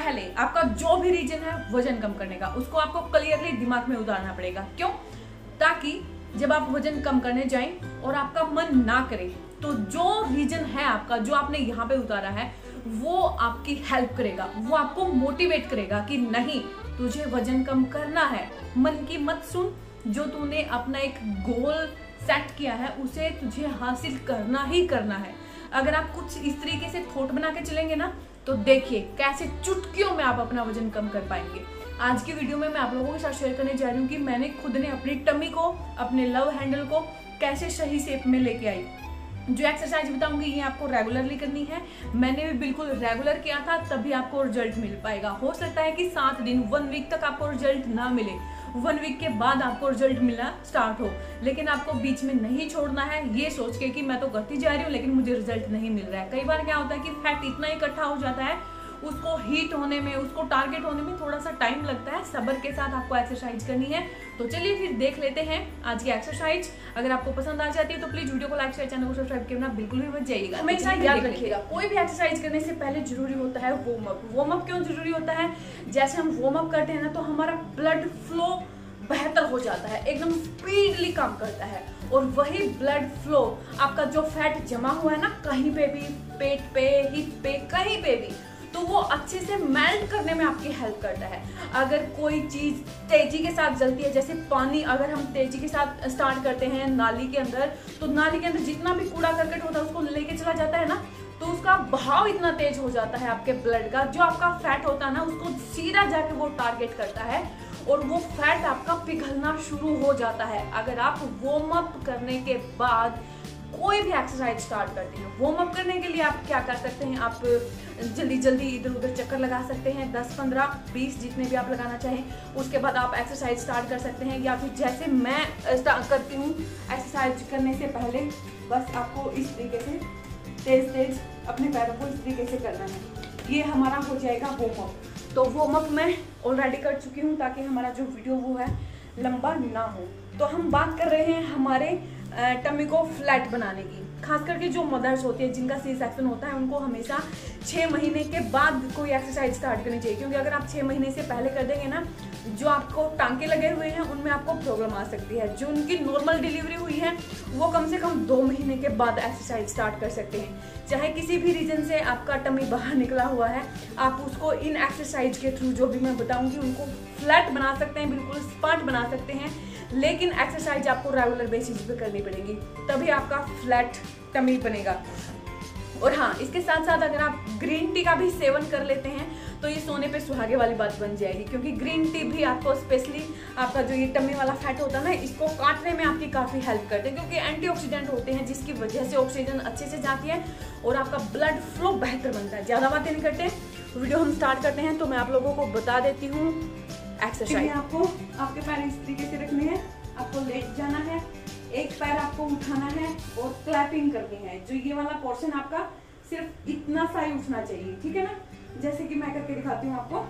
पहले आपका जो भी रीजन है वजन कम करने का, उसको आपको क्लियरली दिमाग में उतारना पड़ेगा। क्यों? ताकि जब आप वजन कम करने जाएं और आपका मन ना करे तो जो रीजन है आपका, जो आपने यहाँ पे उतारा है, वो आपकी हेल्प करेगा, वो आपको मोटिवेट करेगा कि नहीं तुझे वजन कम करना है। मन की मत सुन, जो तूने अपना एक गोल सेट किया है उसे तुझे हासिल करना ही करना है। अगर आप कुछ इस तरीके से थॉट बना के चलेंगे ना तो देखिए कैसे चुटकियों में आप अपना वजन कम कर पाएंगे। आज की वीडियो में मैं आप लोगों के साथ शेयर करने जा रही हूँ कि मैंने खुद ने अपनी टमी को, अपने लव हैंडल को कैसे सही शेप में लेके आई। जो एक्सरसाइज बताऊंगी ये आपको रेगुलरली करनी है। मैंने भी बिल्कुल रेगुलर किया था, तभी आपको रिजल्ट मिल पाएगा। हो सकता है कि 7 दिन 1 वीक तक आपको रिजल्ट ना मिले, 1 वीक के बाद आपको रिजल्ट मिलना स्टार्ट हो, लेकिन आपको बीच में नहीं छोड़ना है ये सोच के कि मैं तो करती जा रही हूँ लेकिन मुझे रिजल्ट नहीं मिल रहा है। कई बार क्या होता है कि फैट इतना इकट्ठा हो जाता है, उसको हीट होने में, उसको टारगेट होने में थोड़ा सा टाइम लगता है। सब्र के साथ आपको एक्सरसाइज करनी है। तो चलिए फिर देख लेते हैं आज की एक्सरसाइज। अगर आपको पसंद आ जाती है तो प्लीज वीडियो को लाइक शेयर, चैनल को सब्सक्राइब करना बिल्कुल भी मत जाइएगा। हमेशा याद रखिएगा कोई भी एक्सरसाइज करने से पहले जरूरी होता है वार्म अप। वार्म अप क्यों जरूरी होता है? जैसे हम वार्म अप करते हैं ना तो हमारा ब्लड फ्लो बेहतर हो जाता है, एकदम स्पीडली काम करता है। और वही ब्लड फ्लो आपका जो फैट जमा हुआ है ना कहीं पे भी, पेट पे, हिप पे, कहीं पे भी, तो वो अच्छे से मेल्ट करने में आपकी हेल्प करता है। अगर कोई चीज तेजी के साथ जलती है, जैसे पानी अगर हम तेजी के साथ स्टार्ट करते हैं नाली के अंदर, तो नाली के अंदर जितना भी कूड़ा करकट होता है उसको लेके चला जाता है ना, तो उसका बहाव इतना तेज हो जाता है आपके ब्लड का, जो आपका फैट होता है ना उसको सीधा जाके वो टारगेट करता है और वो फैट आपका पिघलना शुरू हो जाता है। अगर आप वार्म अप करने के बाद कोई भी एक्सरसाइज स्टार्ट करते हैं, वार्म अप करने के लिए आप क्या कर सकते हैं, आप जल्दी जल्दी इधर उधर चक्कर लगा सकते हैं, 10, 15, 20 जितने भी आप लगाना चाहें। उसके बाद आप एक्सरसाइज स्टार्ट कर सकते हैं, या फिर जैसे मैं स्टार्ट करती हूँ एक्सरसाइज करने से पहले, बस आपको इस तरीके से तेज तेज अपने पैरों को इस तरीके से करना है। ये हमारा हो जाएगा वार्म अप। तो वार्म अप मैं ऑलरेडी कर चुकी हूँ ताकि हमारा जो वीडियो वो है लंबा ना हो। तो हम बात कर रहे हैं हमारे टमी को फ्लैट बनाने की। खास करके जो मदर्स होती है जिनका सी सेक्शन होता है उनको हमेशा 6 महीने के बाद कोई एक्सरसाइज स्टार्ट करनी चाहिए, क्योंकि अगर आप 6 महीने से पहले कर देंगे ना, जो आपको टांके लगे हुए हैं उनमें आपको प्रॉब्लम आ सकती है। जो उनकी नॉर्मल डिलीवरी हुई है वो कम से कम 2 महीने के बाद एक्सरसाइज स्टार्ट कर सकते हैं। चाहे किसी भी रीजन से आपका टमी बाहर निकला हुआ है, आप उसको इन एक्सरसाइज के थ्रू जो भी मैं बताऊंगी उनको फ्लैट बना सकते हैं, बिल्कुल स्पॉट बना सकते हैं। लेकिन एक्सरसाइज आपको रेगुलर बेसिस पे करनी पड़ेगी, तभी आपका फ्लैट टमी बनेगा। और हाँ, इसके साथ साथ अगर आप ग्रीन टी का भी सेवन कर लेते हैं तो ये सोने पे सुहागे वाली बात बन जाएगी, क्योंकि ग्रीन टी भी आपको स्पेशली आपका जो ये टमी वाला फैट होता है ना, इसको काटने में आपकी काफ़ी हेल्प करते हैं, क्योंकि एंटीऑक्सीडेंट होते हैं जिसकी वजह से ऑक्सीजन अच्छे से जाती है और आपका ब्लड फ्लो बेहतर बनता है। ज़्यादा बातें नहीं करते, वीडियो हम स्टार्ट करते हैं। तो मैं आप लोगों को बता देती हूँ एक्सरसाइज। आपको आपके पैर इस तरीके से रखने हैं, आपको लेट जाना है, एक पैर आपको उठाना है और क्लैपिंग करनी है। जो ये वाला पोर्शन आपका सिर्फ इतना सा ही उठना चाहिए, ठीक है ना? जैसे कि मैं करके दिखाती हूँ आपको।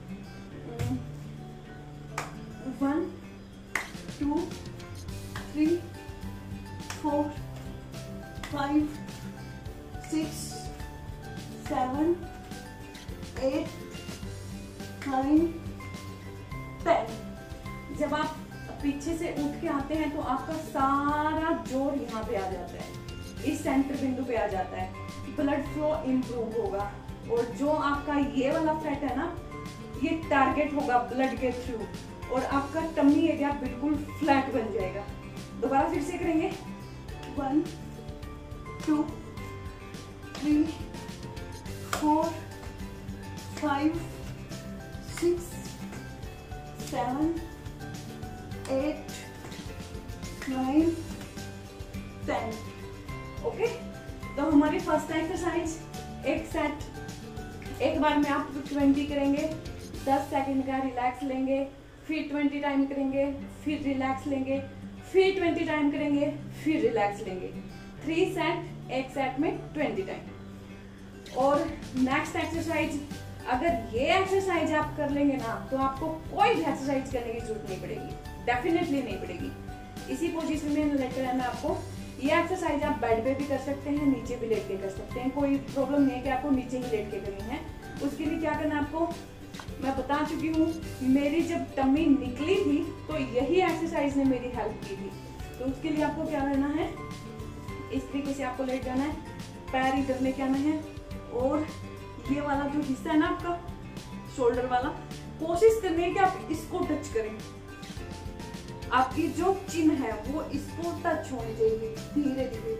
1 2 3 4 5 6 7 8 9 10। जब आप पीछे से उठ के आते हैं तो आपका सारा जोर यहाँ पे आ जाता है, इस सेंटर बिंदु पे आ जाता है, ब्लड फ्लो इम्प्रूव होगा और जो आपका ये वाला फैट है ना ये टारगेट होगा ब्लड के थ्रू और आपका टमी एरिया बिल्कुल फ्लैट बन जाएगा। दोबारा फिर से करेंगे। 1 2 3 4 5 6 7 8 9 10। ओके, तो हमारी फर्स्ट एक्सरसाइज, एक सेट एक बार में आप 20 करेंगे, 10 सेकंड का रिलैक्स लेंगे, फिर 20 टाइम करेंगे, फिर रिलैक्स लेंगे, फिर 20 टाइम करेंगे, फिर रिलैक्स लेंगे। 3 सेट, एक सेट में 20 टाइम। और नेक्स्ट एक्सरसाइज, अगर ये एक्सरसाइज आप कर लेंगे ना तो आपको कोई भी एक्सरसाइज करने की जरूरत नहीं पड़ेगी, डेफिनेटली नहीं पड़ेगी। इसी पोजीशन में लेकर रहना आपको। ये एक्सरसाइज आप बेड पे भी कर सकते हैं, नीचे भी लेट के कर सकते हैं, कोई प्रॉब्लम नहीं है कि आपको नीचे ही लेट के करनी है। उसके लिए क्या करना है आपको मैं बता चुकी हूँ। मेरी जब टम्मी निकली थी तो यही एक्सरसाइज ने मेरी हेल्प की थी। तो उसके लिए आपको क्या करना है, इस तरीके से आपको लेट जाना है, पैर इधर लेके आना है और ये वाला जो हिस्सा है ना आपका शोल्डर वाला, कोशिश करनी है कि आप इसको टच करें। आपकी जो चिन है वो इसको टच होनी चाहिए धीरे धीरे,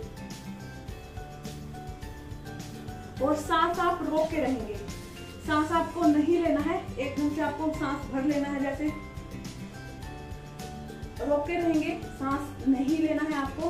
और सांस आप रोक के रहेंगे। सांस आपको नहीं लेना है, एकदम से आपको सांस भर लेना है, जैसे रोक के रहेंगे, सांस नहीं लेना है आपको।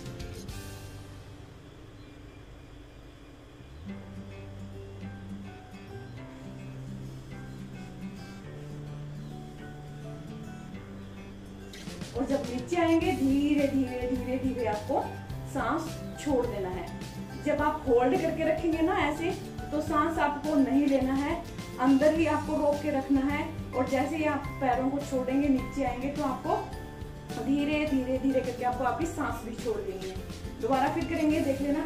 और जब नीचे आएंगे धीरे धीरे धीरे धीरे आपको सांस छोड़ देना है। जब आप होल्ड करके रखेंगे ना ऐसे, तो सांस आपको नहीं लेना है, अंदर ही आपको रोक के रखना है। और जैसे ही आप पैरों को छोड़ेंगे नीचे आएंगे तो आपको धीरे धीरे धीरे करके आपको आपकी सांस भी छोड़ देनी है। दोबारा फिर करेंगे, देख लेना।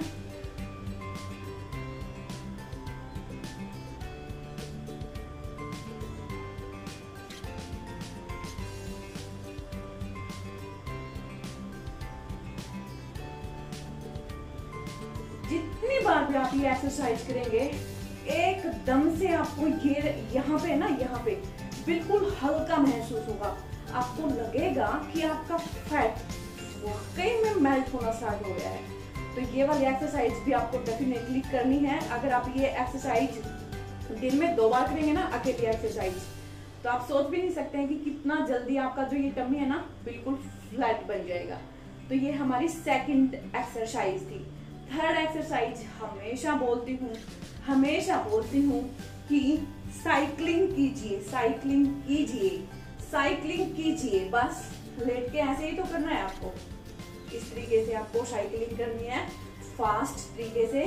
जितनी बार भी आप ये एक्सरसाइज करेंगे एकदम से आपको ये यहाँ पे ना, यहाँ पे बिल्कुल हल्का महसूस होगा। आपको लगेगा कि आपका फैट वाकई में मेल्ट होना स्टार्ट हो गया है। तो ये वाली एक्सरसाइज भी आपको डेफिनेटली करनी है। अगर आप ये एक्सरसाइज दिन में 2 बार करेंगे ना, अकेली एक्सरसाइज, तो आप सोच भी नहीं सकते हैं कि कितना जल्दी आपका जो ये टम्मी है ना बिल्कुल फ्लैट बन जाएगा। तो ये हमारी सेकंड एक्सरसाइज थी। थर्ड एक्सरसाइज हमेशा बोलती हूँ कि साइकिलिंग कीजिए, साइकिलिंग कीजिए, साइकिलिंग कीजिए। बस लेट के ऐसे ही तो करना है आपको। इस तरीके से आपको साइकिलिंग करनी है फास्ट तरीके से।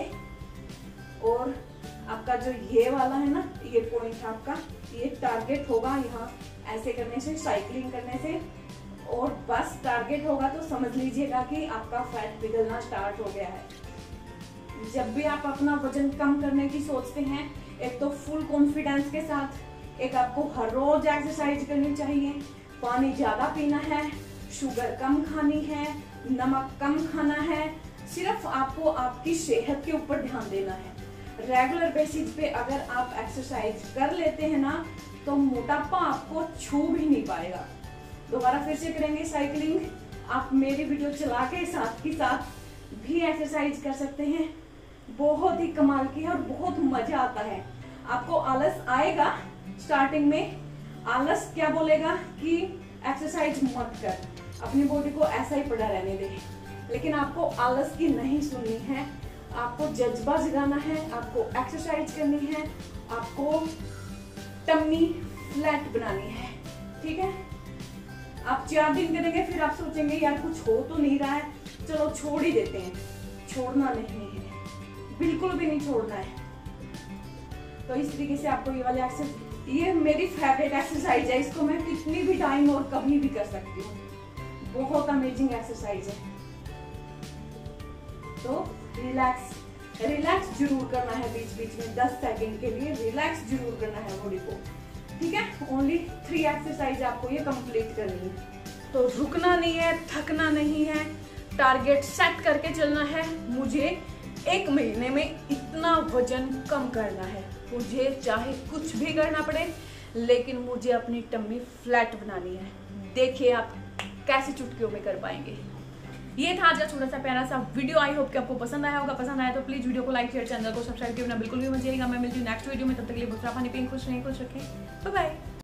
और आपका जो ये वाला है ना, ये पॉइंट आपका, ये टारगेट होगा यहाँ ऐसे करने से, साइकिलिंग करने से। और बस टारगेट होगा तो समझ लीजिएगा कि आपका फैट पिघलना स्टार्ट हो गया है। जब भी आप अपना वजन कम करने की सोचते हैं, एक तो फुल कॉन्फिडेंस के साथ, एक आपको हर रोज एक्सरसाइज करनी चाहिए, पानी ज्यादा पीना है, शुगर कम खानी है, नमक कम खाना है। सिर्फ आपको आपकी सेहत के ऊपर ध्यान देना है। रेगुलर बेसिस पे अगर आप एक्सरसाइज कर लेते हैं ना, तो मोटापा आपको छू भी नहीं पाएगा। दोबारा फिर से करेंगे साइकिलिंग। आप मेरी वीडियो चला के साथ ही साथ भी एक्सरसाइज कर सकते हैं। बहुत ही कमाल की है और बहुत मजा आता है। आपको आलस आएगा स्टार्टिंग में, आलस क्या बोलेगा कि एक्सरसाइज मत कर, अपनी बॉडी को ऐसा ही पड़ा रहने दे। लेकिन आपको आलस की नहीं सुननी है, आपको जज्बा जगाना है, आपको एक्सरसाइज करनी है, आपको टम्मी फ्लैट बनानी है। ठीक है, आप 4 दिन करेंगे, फिर आप सोचेंगे यार कुछ हो तो नहीं रहा है, चलो छोड़ ही देते हैं। छोड़ना नहीं है, बिल्कुल भी नहीं छोड़ना है। तो इस तरीके से आपको ये वाली एक्सरसाइज, ये मेरी फेवरेट एक्सरसाइज है, इसको मैं कितनी भी टाइम और कभी भी कर सकती हूँ। बहुत अमेजिंग एक्सरसाइज है। तो रिलैक्स जरूर करना है, बीच बीच में 10 सेकंड के लिए रिलैक्स जरूर करना है बॉडी को। ठीक है, ओनली 3 एक्सरसाइज आपको ये कंप्लीट करनी है। तो रुकना नहीं है, थकना नहीं है, टारगेट सेट करके चलना है। मुझे 1 महीने में इतना वजन कम करना है, मुझे चाहे कुछ भी करना पड़े, लेकिन मुझे अपनी टम्मी फ्लैट बनानी है। देखिए आप कैसे चुटकियों में कर पाएंगे। ये था आज का छोटा सा प्यारा सा वीडियो। आई होप कि आपको पसंद आया होगा। पसंद आया तो प्लीज वीडियो को लाइक शेयर, चैनल को सब्सक्राइब करना बिल्कुल भी मत भूलिएगा। मैं मिलती हूँ नेक्स्ट वीडियो में, तब तक के लिए बुरा पानी पिएं, खुश रहें, खुश रखें। Bye bye.